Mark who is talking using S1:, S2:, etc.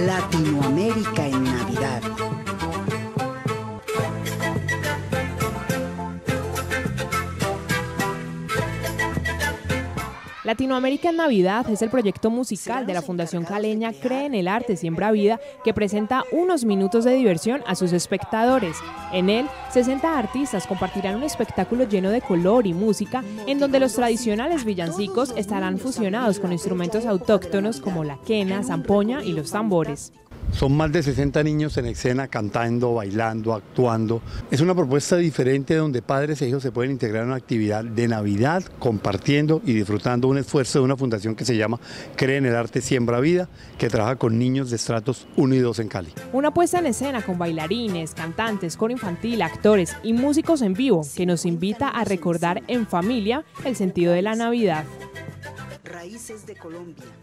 S1: Latinoamérica en Navidad.
S2: Latinoamérica en Navidad es el proyecto musical de la Fundación Caleña Cree en el Arte, Siembra Vida, que presenta unos minutos de diversión a sus espectadores. En él, 60 artistas compartirán un espectáculo lleno de color y música, en donde los tradicionales villancicos estarán fusionados con instrumentos autóctonos como la quena, zampoña y los tambores.
S3: Son más de 60 niños en escena cantando, bailando, actuando. Es una propuesta diferente donde padres e hijos se pueden integrar en una actividad de Navidad, compartiendo y disfrutando un esfuerzo de una fundación que se llama Cree en el Arte, Siembra Vida, que trabaja con niños de estratos 1 y 2 en Cali.
S2: Una puesta en escena con bailarines, cantantes, coro infantil, actores y músicos en vivo que nos invita a recordar en familia el sentido de la Navidad.
S1: Raíces de Colombia.